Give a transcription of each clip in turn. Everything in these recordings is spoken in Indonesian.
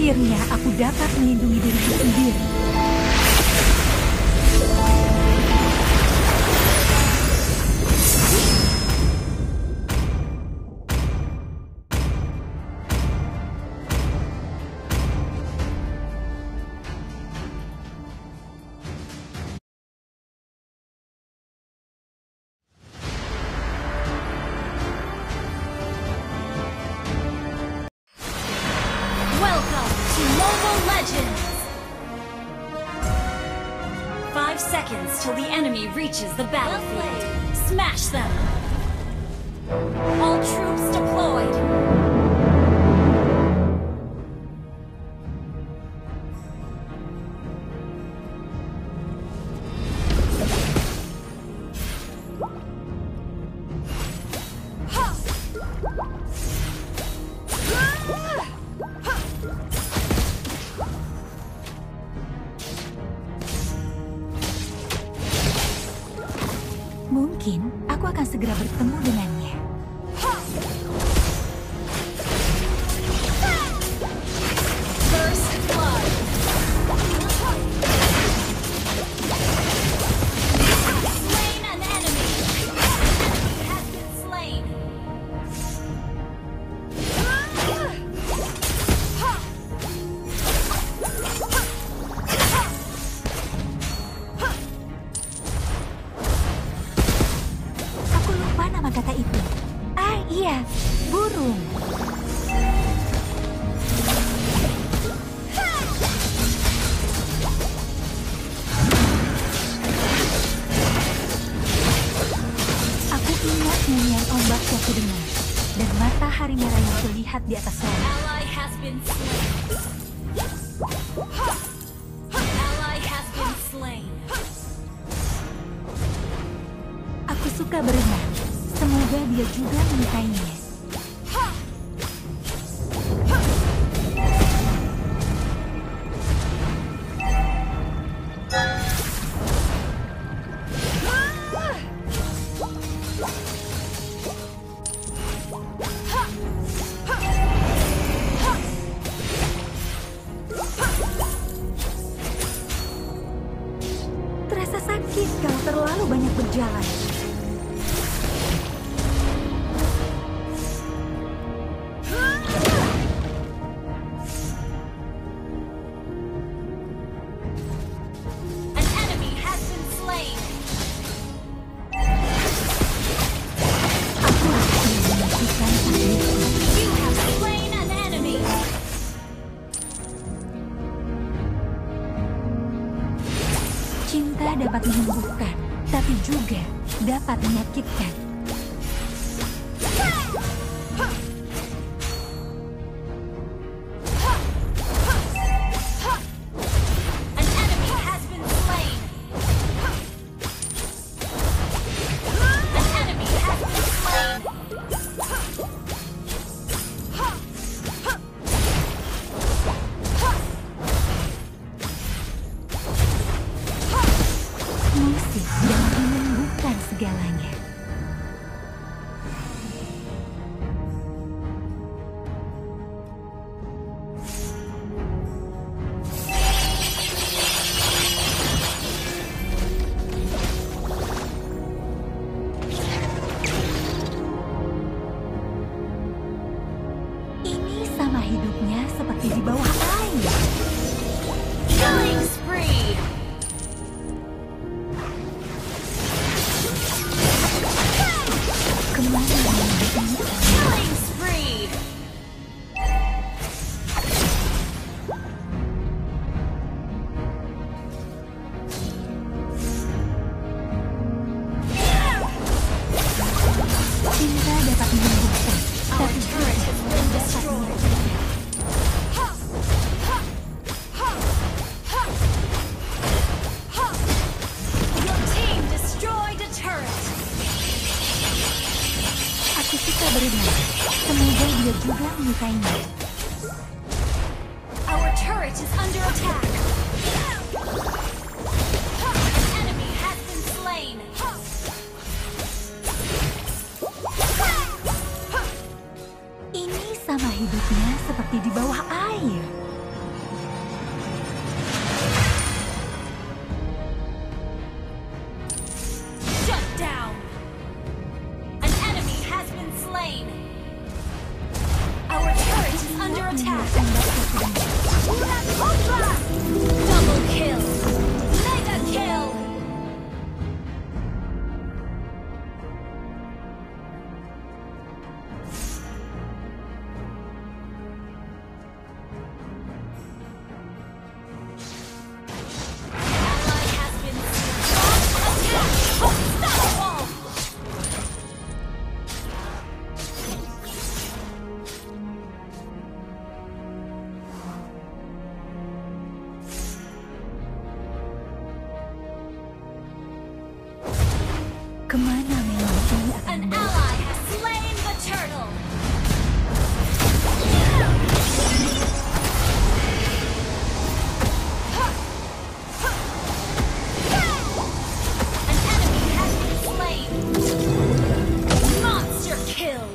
Akhirnya aku dapat melindungi diriku sendiri. Welcome to Mobile Legends! 5 seconds till the enemy reaches the battlefield. Smash them! All troops deployed! Mungkin aku akan segera bertemu dengannya. First blood! Slain an enemy! Enemy has been slain! Aku lupa nama kata itu. Ah iya, burung. Aku ingat nyanyian ombak yang aku dengar, dan matahari merah yang terlihat di atas langit. Ally has been slain. Ally has been slain. Aku suka berenang. Semoga dia juga menyukainya. Terasa sakit kalau terlalu banyak berjalan. An enemy has been slain. Aku harus menyelamatkan diriku. You have slain an enemy. Cinta dapat menyembuhkan, tapi juga dapat menyakitkan. An enemy has been slain. An enemy has been slain. Musik dapat menyembuhkan segalanya. Ini sama hidupnya seperti di bawah air. Killing spree. Kemana menuju ini? Killing spree. Cinta dapat menyembuhkan, Our tapi turret has been destroyed. Your team destroyed a turret. aku suka berenang. Semoga dia juga menyukainya. Our turret is under attack. An enemy has been slain. Ini sama hidupnya seperti di bawah air. attack! Ombak. Double kill! Mega kill! Ally has been attack! Unstoppable! Kemana memang ini akan An membawa? ally has slain the turtle! An enemy has been slain! Monster kill!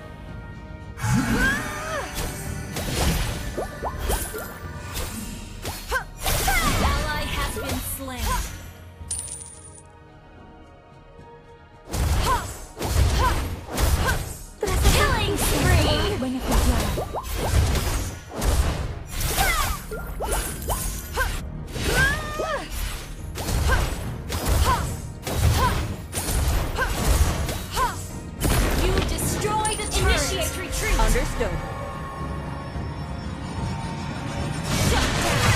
Ally has been slain! Killing spree! Banyak berjalan. You destroyed a turret! Initiate retreat! Understood. Shut down!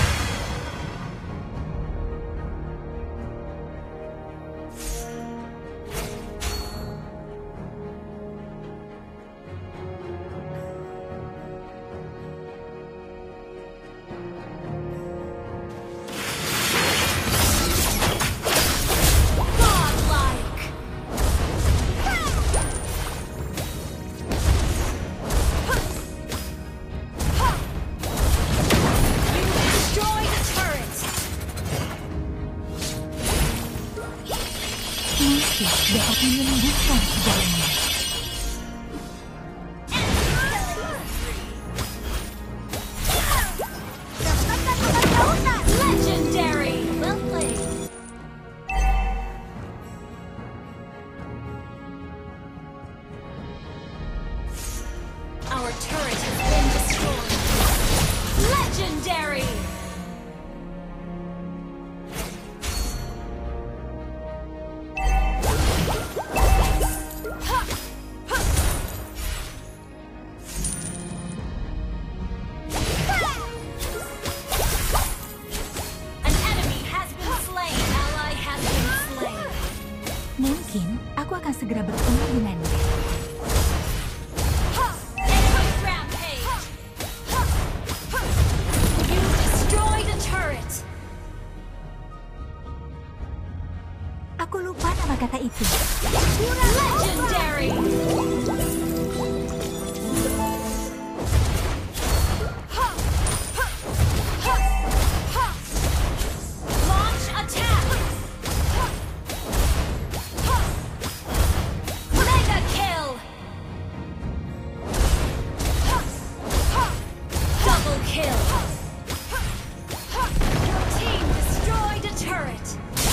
Godlike! You destroyed a turret! Musik dapat menyembuhkan segalanya. Legendary! Well played! Our turret has been destroyed! Legendary! An enemy has been slain! Ally has been slain! Mungkin aku akan segera bertemu dengannya. Enemy rampage! You destroyed a turret! Aku lupa nama kata itu. Legendary! Launch attack! Mega kill! Double kill! Your team destroyed a turret!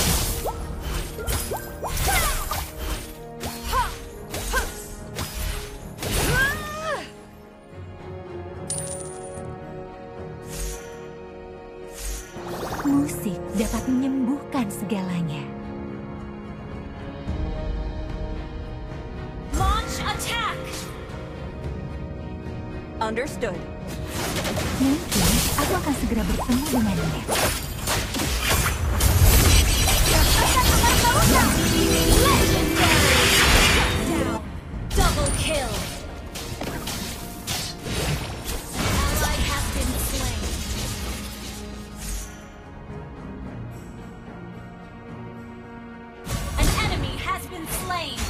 Musik dapat menyembuhkan segalanya. Launch attack! Understood. Mungkin aku akan segera bertemu dengannya. Legendary! Shut down! Double kill! Ally has been slain. An enemy has been slain.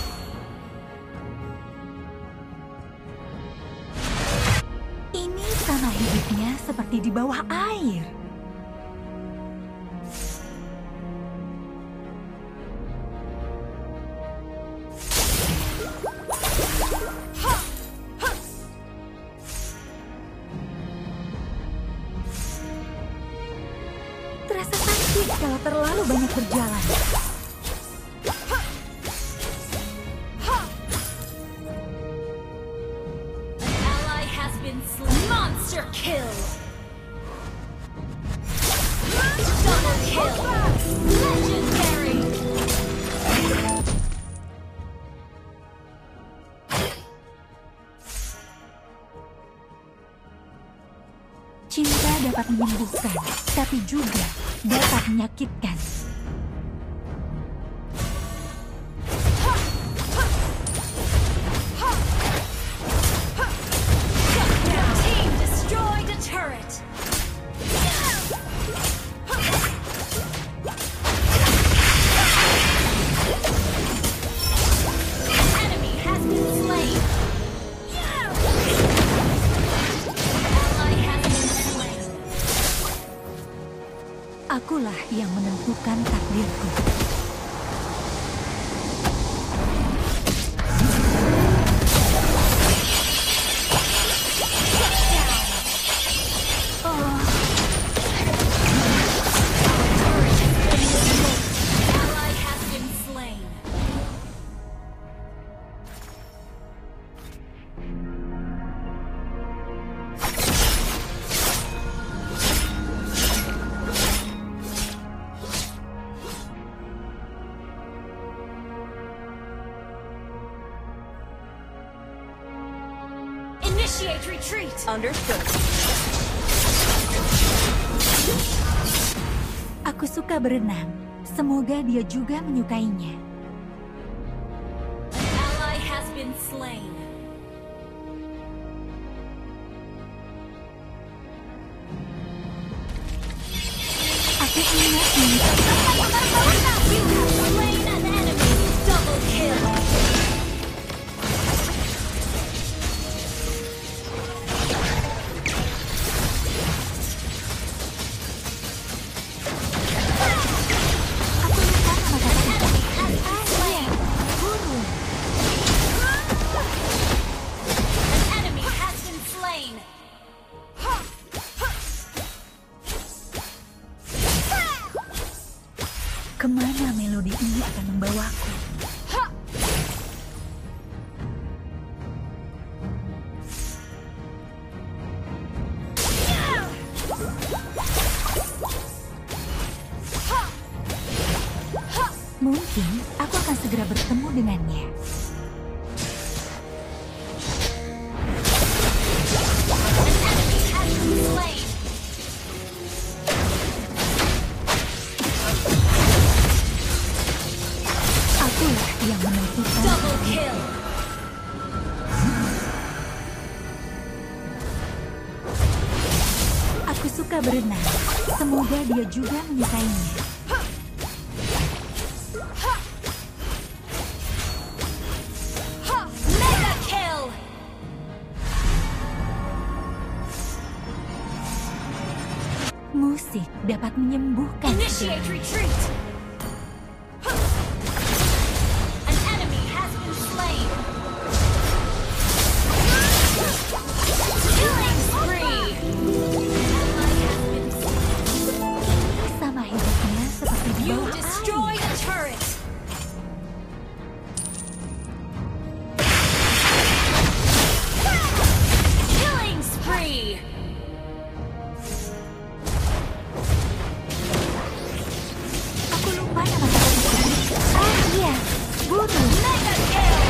Ini sama hidupnya seperti di bawah air. Terasa sakit kalau terlalu banyak berjalan. An ally has been been slain. Monster kill. Double kill. Legendary. Cinta dapat menyembuhkan, tapi juga dapat menyakitkan. Your team destroyed a turret. Enemy has been slain. Ally has been slain. Akulah yang menentukan takdirku. Ally has been slain. Initiate retreat. Understood. Aku suka berenang. Semoga dia juga menyukainya. An ally has been slain. Aku ingat nih. You have slain an enemy. Double kill. Aku lupa nama kata itu. Has been slain. Burung. An enemy has been slain. Kemana melodi ini akan membawaku? Mungkin aku akan segera bertemu dengannya. An enemy has been slain. Akulah yang menentukan. Double kill. Aku suka berenang. Semoga dia juga menyukainya. Mega kill. Musik dapat menyembuhkan. Initiate retreat. An enemy has been slain. Killing spree. Ally has been slain. Sama hidupnya seperti di You bawah destroyed air. a turret. Killing spree. Aku lupa nama kata itu. Ah iya, burung. Mega kill.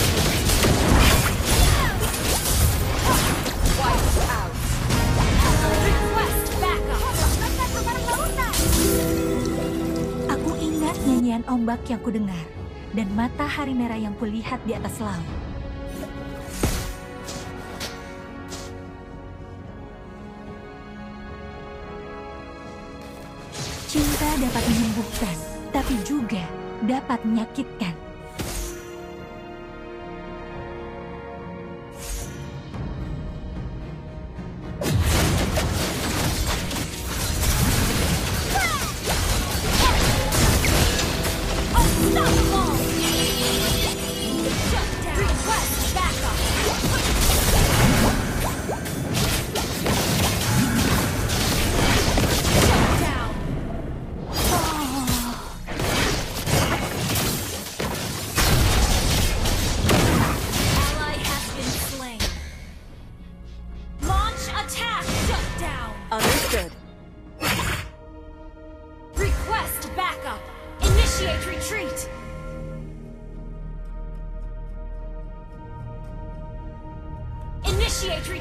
Wiped out. Request backup. Aku ingat nyanyian ombak yang kudengar dan matahari merah yang kulihat di atas laut. Cinta dapat menyembuhkan, tapi juga dapat menyakitkan. Unstoppable. Shut down. Request backup. Shut down.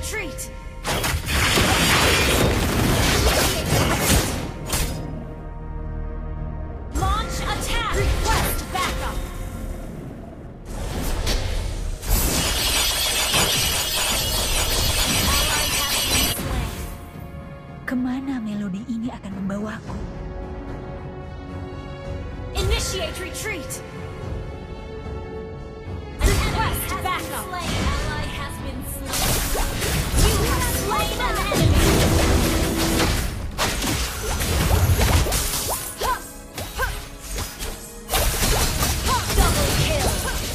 retreat! Launch attack! Request backup! Ally has been slain. Kemana melodi ini akan membawaku? Initiate retreat! Request backup! Ally has been slain. You have slain an enemy! Double kill!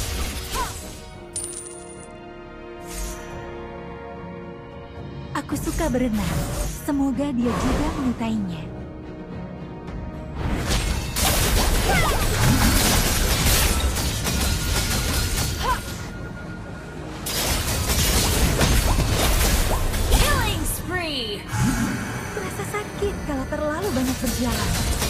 Aku suka berenang. Semoga dia juga menyukainya. Killing spree! Terasa sakit kalau terlalu banyak berjalan.